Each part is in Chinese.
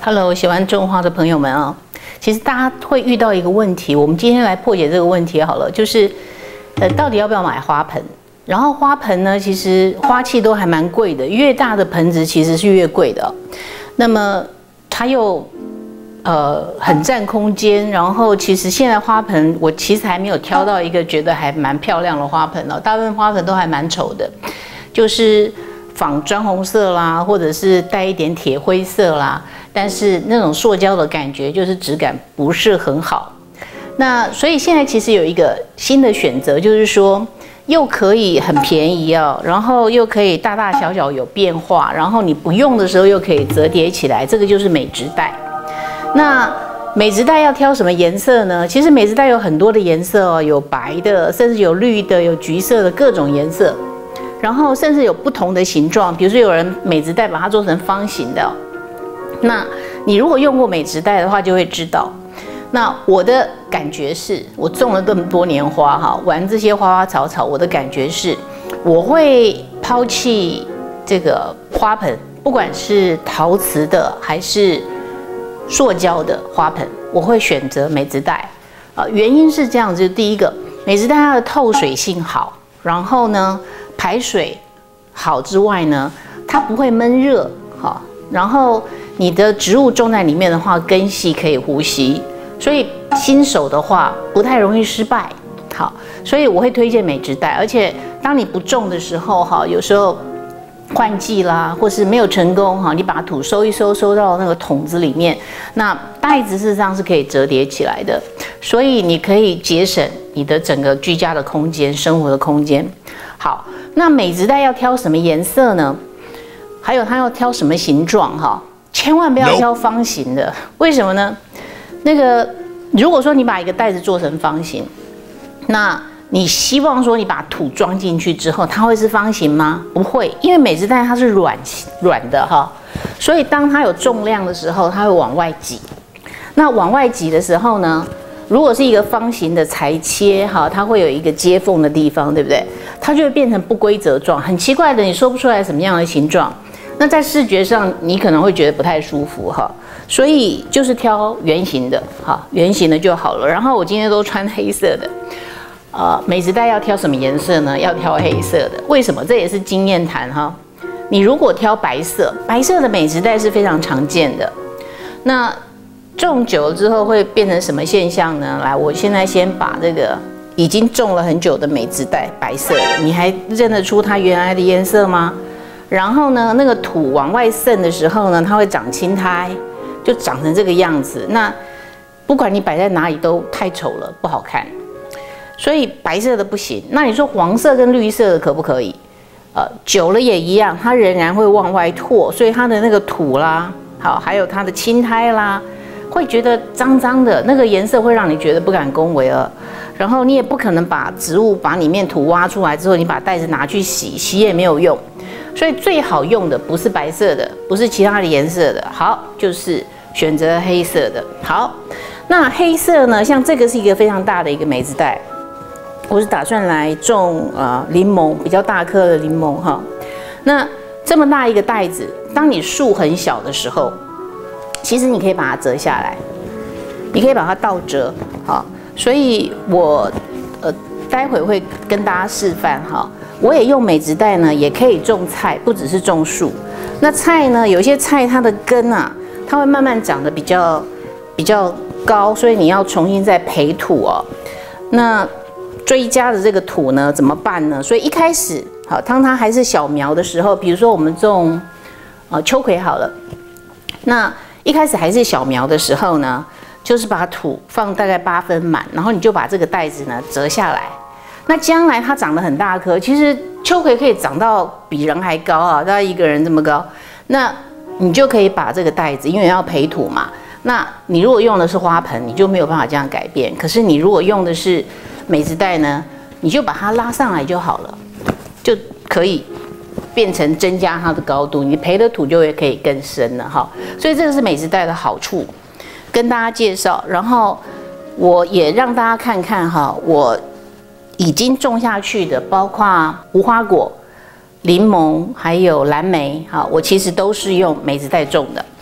Hello， 喜欢种花的朋友们啊，其实大家会遇到一个问题，我们今天来破解这个问题好了，就是到底要不要买花盆？然后花盆呢，其实花器都还蛮贵的，越大的盆子其实是越贵的。那么它又很占空间，然后其实现在花盆我其实还没有挑到一个觉得还蛮漂亮的花盆哦，大部分花盆都还蛮丑的，就是仿砖红色啦，或者是带一点铁灰色啦，但是那种塑胶的感觉就是质感不是很好。那所以现在其实有一个新的选择，就是说又可以很便宜哦，然后又可以大大小小有变化，然后你不用的时候又可以折叠起来，这个就是美植袋。那美植袋要挑什么颜色呢？其实美植袋有很多的颜色哦，有白的，甚至有绿的，有橘色的，各种颜色。然后甚至有不同的形状，比如说有人美植袋把它做成方形的哦。那你如果用过美植袋的话，就会知道。那我的感觉是，我种了这么多年花哈，玩这些花花草草，我的感觉是，我会抛弃这个花盆，不管是陶瓷的还是塑胶的花盆，我会选择美植袋。原因是这样子，第一个，美植袋它的透水性好，然后呢排水好之外呢，它不会闷热，好，然后你的植物种在里面的话，根系可以呼吸。所以新手的话不太容易失败，好，所以我会推荐美植袋。而且当你不种的时候，哈，有时候换季啦，或是没有成功，哈，你把土收一收，收到那个桶子里面，那袋子事实上是可以折叠起来的，所以你可以节省你的整个居家的空间、生活的空间。好，那美植袋要挑什么颜色呢？还有它要挑什么形状？哈，千万不要挑方形的，为什么呢？那个，如果说你把一个袋子做成方形，那你希望说你把土装进去之后，它会是方形吗？不会，因为美植袋它是软的哈，所以当它有重量的时候，它会往外挤。那往外挤的时候呢，如果是一个方形的裁切哈，它会有一个接缝的地方，对不对？它就会变成不规则状，很奇怪的，你说不出来什么样的形状。那在视觉上，你可能会觉得不太舒服哈。所以就是挑圆形的，好，圆形的就好了。然后我今天都穿黑色的，美植袋要挑什么颜色呢？要挑黑色的。为什么？这也是经验谈哈。你如果挑白色，白色的美植袋是非常常见的。那种久了之后会变成什么现象呢？来，我现在先把这个已经种了很久的美植袋，白色的，你还认得出它原来的颜色吗？然后呢，那个土往外渗的时候呢，它会长青苔。就长成这个样子，那不管你摆在哪里都太丑了，不好看。所以白色的不行。那你说黄色跟绿色的可不可以？久了也一样，它仍然会往外拓，所以它的那个土啦，好，还有它的青苔啦，会觉得脏脏的，那个颜色会让你觉得不敢恭维了。然后你也不可能把植物把里面土挖出来之后，你把袋子拿去洗，洗也没有用。所以最好用的不是白色的，不是其他的颜色的，好，就是选择黑色的。好，那黑色呢？像这个是一个非常大的一个美植袋，我是打算来种柠檬，比较大颗的柠檬哈。那这么大一个袋子，当你树很小的时候，其实你可以把它折下来，你可以把它倒折，好。所以我待会会跟大家示范哈。我也用美植袋呢，也可以种菜，不只是种树。那菜呢，有些菜它的根啊，它会慢慢长得比较高，所以你要重新再培土哦。那追加的这个土呢，怎么办呢？所以一开始，好，当它还是小苗的时候，比如说我们种秋葵好了，那一开始还是小苗的时候呢，就是把土放大概8分满，然后你就把这个袋子呢折下来。那将来它长得很大颗，其实秋葵可以长到比人还高啊，大概一个人这么高。那你就可以把这个袋子，因为要培土嘛。那你如果用的是花盆，你就没有办法这样改变。可是你如果用的是美植袋呢，你就把它拉上来就好了，就可以变成增加它的高度，你培的土就会可以更深了哈。所以这个是美植袋的好处，跟大家介绍。然后我也让大家看看哈，我已经种下去的，包括无花果、柠檬还有蓝莓，好，我其实都是用美植袋种的。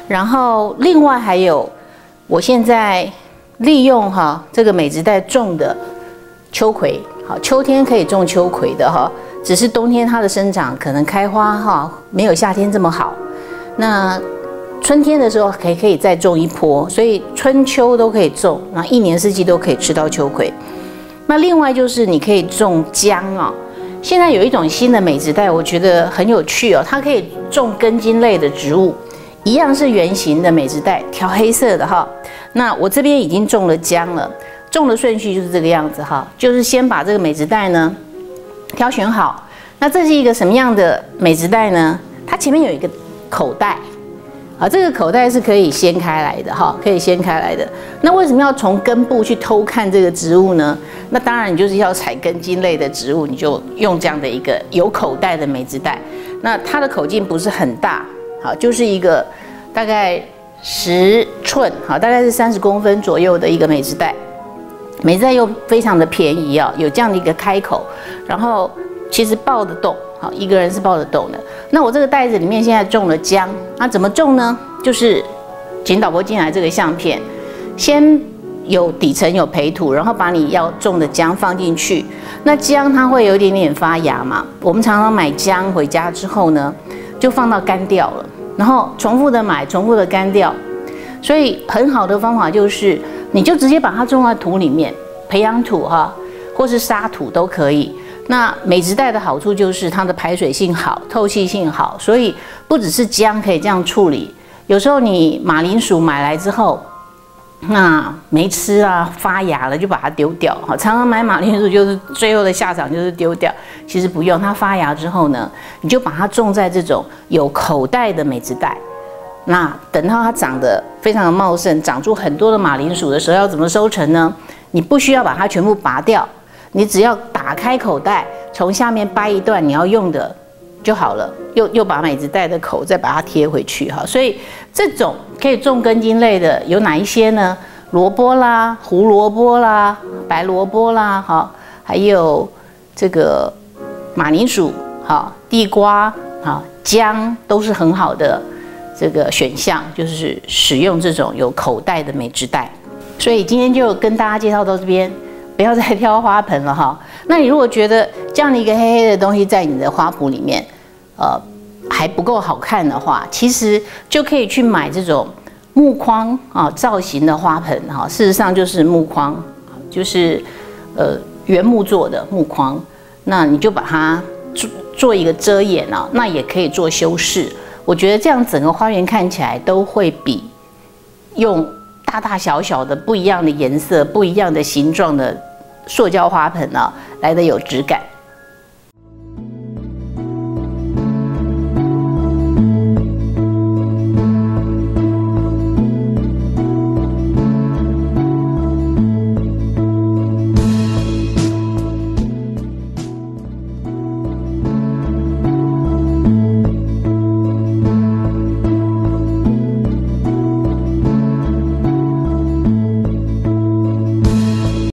然后另外还有，我现在利用这个美植袋种的秋葵，好，秋天可以种秋葵的只是冬天它的生长可能开花没有夏天这么好。那春天的时候可以再种一波，所以春秋都可以种，那一年四季都可以吃到秋葵。那另外就是你可以种姜现在有一种新的美植袋，我觉得很有趣它可以种根茎类的植物，一样是圆形的美植袋，调黑色的那我这边已经种了姜了，种的顺序就是这个样子就是先把这个美植袋呢挑选好。那这是一个什么样的美植袋呢？它前面有一个口袋，这个口袋是可以掀开来的可以掀开来的。那为什么要从根部去偷看这个植物呢？那当然，你就是要采根茎类的植物，你就用这样的一个有口袋的美植袋。那它的口径不是很大，就是一个大概10寸，大概是30公分左右的一个美植袋。美植袋又非常的便宜有这样的一个开口，然后其实抱得动，一个人是抱得动的。那我这个袋子里面现在种了姜，那怎么种呢？就是请导播进来这个相片，先有底层有培土，然后把你要种的姜放进去。那姜它会有一点点发芽嘛，我们常常买姜回家之后呢，就放到干掉了，然后重复的买，重复的干掉。所以很好的方法就是，你就直接把它种在土里面，培养土或是沙土都可以。那美植袋的好处就是它的排水性好，透气性好，所以不只是姜可以这样处理。有时候你马铃薯买来之后，那没吃发芽了就把它丢掉。常常买马铃薯就是最后的下场就是丢掉，其实不用，它发芽之后呢，你就把它种在这种有口袋的美植袋。那等到它长得非常的茂盛，长出很多的马铃薯的时候，要怎么收成呢？你不需要把它全部拔掉，你只要打开口袋，从下面掰一段你要用的就好了，又把美植袋的口再把它贴回去所以这种可以种根茎类的有哪一些呢？萝卜啦、胡萝卜啦、白萝卜啦还有这个马铃薯地瓜姜都是很好的这个选项，就是使用这种有口袋的美植袋。所以今天就跟大家介绍到这边，不要再挑花盆了那你如果觉得这样的一个黑黑的东西在你的花圃里面，还不够好看的话，其实就可以去买这种木框造型的花盆事实上就是木框，就是原木做的木框，那你就把它做一个遮掩那也可以做修饰。我觉得这样整个花园看起来都会比用大大小小的不一样的颜色、不一样的形状的塑胶花盆来得有质感。